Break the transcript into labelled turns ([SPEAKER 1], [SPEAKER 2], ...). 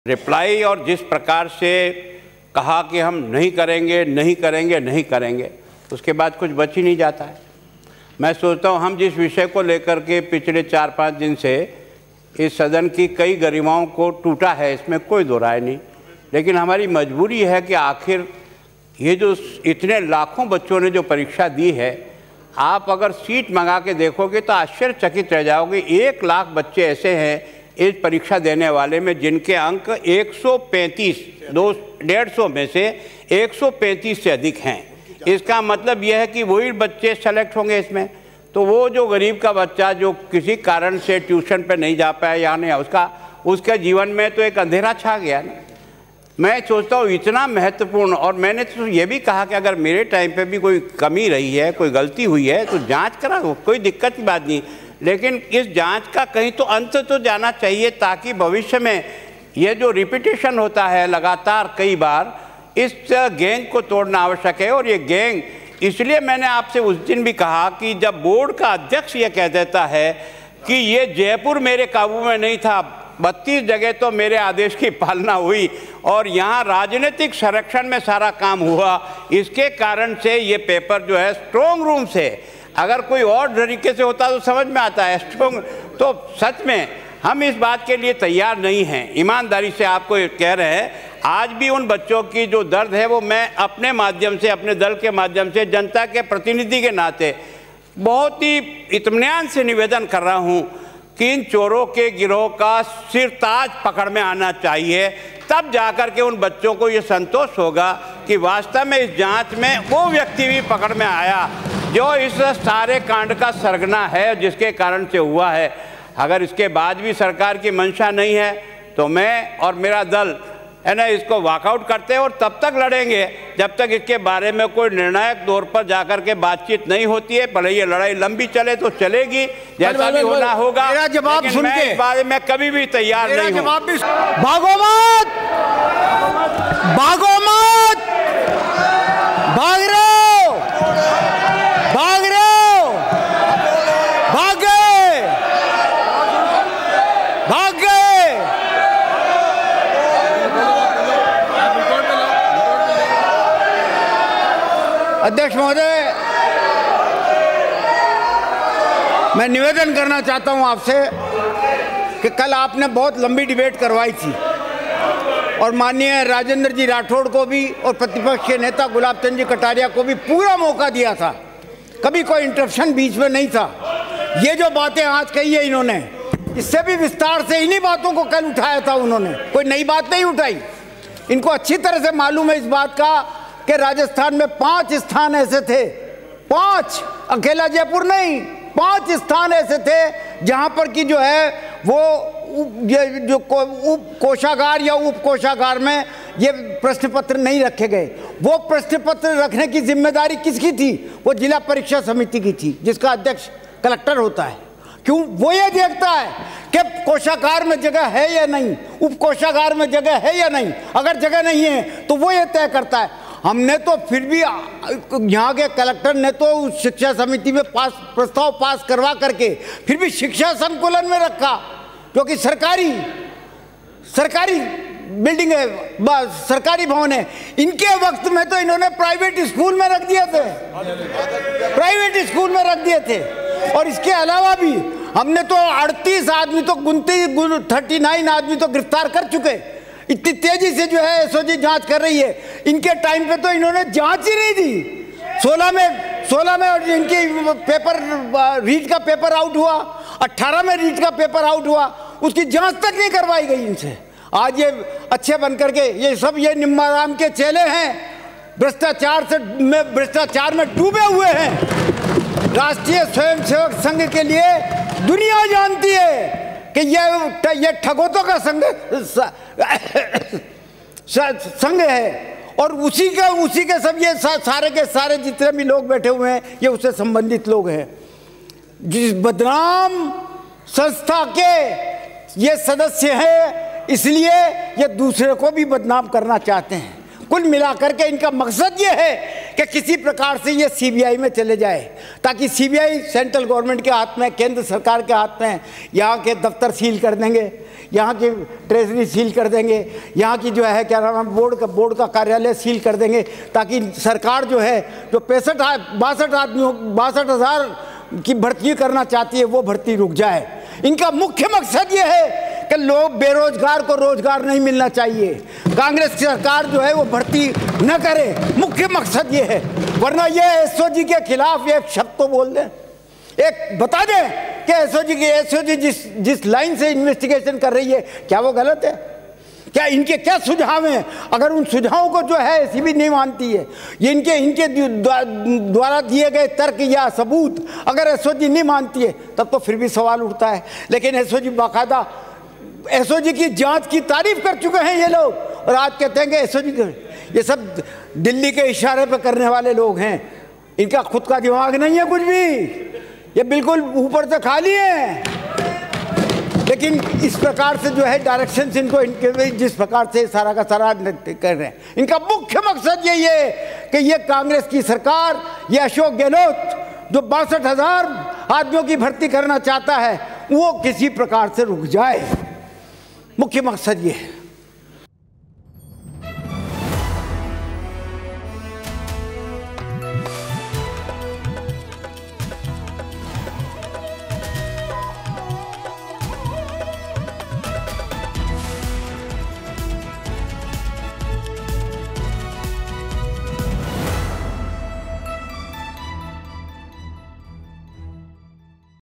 [SPEAKER 1] Reply और जिस प्रकार से कहा कि हम नहीं करेंगे नहीं करेंगे नहीं करेंगे, उसके बाद कुछ बच ही नहीं जाता है। मैं सोचता हूँ हम जिस विषय को लेकर के पिछले 4-5 दिन से इस सदन की कई गरिमाओं को टूटा है, इसमें कोई दो राय नहीं, लेकिन हमारी मजबूरी है कि आखिर ये जो इतने लाखों बच्चों ने जो परीक्षा दी है, आप अगर सीट मंगा के देखोगे तो आश्चर्यचकित रह जाओगे। 1 लाख बच्चे ऐसे हैं इस परीक्षा देने वाले में जिनके अंक 135 में से 135 से अधिक हैं। इसका मतलब यह है कि वही बच्चे सेलेक्ट होंगे इसमें। तो वो जो गरीब का बच्चा जो किसी कारण से ट्यूशन पे नहीं जा पाया या नहीं, उसका जीवन में तो एक अंधेरा छा गया ना। मैं सोचता हूँ इतना महत्वपूर्ण, और मैंने तो ये भी कहा कि अगर मेरे टाइम पे भी कोई कमी रही है, कोई गलती हुई है तो जांच करा, कोई दिक्कत की बात नहीं, लेकिन इस जांच का कहीं तो अंत तो जाना चाहिए ताकि भविष्य में ये जो रिपीटेशन होता है लगातार कई बार, इस गैंग को तोड़ना आवश्यक है। और ये गैंग इसलिए मैंने आपसे उस दिन भी कहा कि जब बोर्ड का अध्यक्ष ये कह देता है कि ये जयपुर मेरे काबू में नहीं था, 32 जगह तो मेरे आदेश की पालना हुई और यहाँ राजनीतिक संरक्षण में सारा काम हुआ, इसके कारण से ये पेपर जो है स्ट्रॉन्ग रूम से, अगर कोई और तरीके से होता तो समझ में आता है स्ट्रॉन्ग, तो सच में हम इस बात के लिए तैयार नहीं हैं। ईमानदारी से आपको कह रहे हैं, आज भी उन बच्चों की जो दर्द है वो मैं अपने माध्यम से, अपने दल के माध्यम से, जनता के प्रतिनिधि के नाते बहुत ही इत्मीनान से निवेदन कर रहा हूँ कि इन चोरों के गिरोह का सिरताज पकड़ में आना चाहिए। तब जाकर के उन बच्चों को ये संतोष होगा कि वास्तव में इस जांच में वो व्यक्ति भी पकड़ में आया जो इस सारे कांड का सरगना है, जिसके कारण से हुआ है। अगर इसके बाद भी सरकार की मंशा नहीं है तो मैं और मेरा दल है ना इसको वॉकआउट करते हैं और तब तक लड़ेंगे जब तक इसके बारे में कोई निर्णायक तौर पर जाकर के बातचीत नहीं होती है। भले ये लड़ाई लंबी चले तो चलेगी, जैसा भी होना होगा।
[SPEAKER 2] मेरा जवाब सुन के
[SPEAKER 1] इस बारे में कभी भी तैयार नहीं हूं।
[SPEAKER 2] भागो मत, भागो मत, भाग रहे हो, भाग रहे हो, भाग गए, भाग गए। अध्यक्ष महोदय, मैं निवेदन करना चाहता हूं आपसे कि कल आपने बहुत लंबी डिबेट करवाई थी और माननीय राजेंद्र जी राठौड़ को भी और प्रतिपक्ष के नेता गुलाब चंद जी कटारिया को भी पूरा मौका दिया था, कभी कोई इंटरप्शन बीच में नहीं था। ये जो बातें आज कही है इन्होंने, इससे भी विस्तार से इन्हीं बातों को कल उठाया था उन्होंने, कोई नई बात नहीं उठाई। इनको अच्छी तरह से मालूम है इस बात का कि राजस्थान में 5 स्थान ऐसे थे, 5, अकेला जयपुर नहीं, 5 स्थान ऐसे थे जहां पर कि जो है वो ये जो उप कोषागार या उप कोषागार में ये प्रश्न पत्र नहीं रखे गए। वो प्रश्न पत्र रखने की जिम्मेदारी किसकी थी? वो जिला परीक्षा समिति की थी, जिसका अध्यक्ष कलेक्टर होता है। क्यों? वो ये देखता है कि कोषागार में जगह है या नहीं, उप कोषागार में जगह है या नहीं। अगर जगह नहीं है तो वो ये तय करता है। हमने तो फिर भी यहाँ के कलेक्टर ने तो शिक्षा समिति में प्रस्ताव पास करवा करके फिर भी शिक्षा संकुलन में रखा, क्योंकि सरकारी बिल्डिंग है, सरकारी भवन है। इनके वक्त में तो इन्होंने प्राइवेट स्कूल में रख दिए थे, प्राइवेट स्कूल में रख दिए थे। और इसके अलावा भी हमने तो 38 आदमी तो 39 आदमी तो गिरफ्तार कर चुके। इतनी तेजी से जो है एसओजी जांच कर रही है। इनके टाइम पे तो इन्होंने जांच ही नहीं दी। 16 में और इनकी पेपर रीट का पेपर आउट हुआ, 18 में रीट का पेपर आउट हुआ, उसकी जांच तक नहीं करवाई गई इनसे। आज ये अच्छे बन करके ये सब ये निम्माराम के चेले हैं, भ्रष्टाचार में डूबे हुए हैं। राष्ट्रीय स्वयंसेवक संघ के लिए दुनिया जानती है कि ये ठगोतों का संघ है और उसी के सब ये सारे के सारे जितने भी लोग बैठे हुए हैं ये उससे संबंधित लोग हैं। जिस बदनाम संस्था के ये सदस्य हैं, इसलिए ये दूसरे को भी बदनाम करना चाहते हैं। कुल मिलाकर के इनका मकसद ये है कि किसी प्रकार से ये सीबीआई में चले जाए, ताकि सीबीआई सेंट्रल गवर्नमेंट के हाथ में, केंद्र सरकार के हाथ में, यहाँ के दफ्तर सील कर देंगे, यहाँ की ट्रेजरी सील कर देंगे, यहाँ की जो है क्या नाम है बोर्ड का कार्यालय सील कर देंगे, ताकि सरकार जो है जो 62,000 की भर्ती करना चाहती है वो भर्ती रुक जाए। इनका मुख्य मकसद ये है कि लोग बेरोजगार को रोजगार नहीं मिलना चाहिए, कांग्रेस की सरकार जो है वो भर्ती न करे, मुख्य मकसद ये है। वरना ये एसओजी के खिलाफ एक शब्द तो बोल दें, एक बता दें कि एसओजी जिस लाइन से इन्वेस्टिगेशन कर रही है क्या वो गलत है, क्या इनके क्या सुझाव हैं। अगर उन सुझावों को जो है एसईबी नहीं मानती है, ये इनके द्वारा दिए गए तर्क या सबूत अगर एसओजी नहीं मानती है, तब तो फिर भी सवाल उठता है। लेकिन एसओजी बाकायदा एसओजी की जांच की तारीफ कर चुके हैं ये लोग, और आज कहते हैं कि एसओजी ये सब दिल्ली के इशारे पर करने वाले लोग हैं, इनका खुद का दिमाग नहीं है कुछ भी, ये बिल्कुल ऊपर से खाली है। लेकिन इस प्रकार से जो है डायरेक्शन इनको इनके जिस प्रकार से सारा का सारा कर रहे हैं, इनका मुख्य मकसद यही है कि ये कांग्रेस की सरकार, ये अशोक गहलोत जो 62,000 आदमियों की भर्ती करना चाहता है वो किसी प्रकार से रुक जाए, मुख्य मकसद ये है।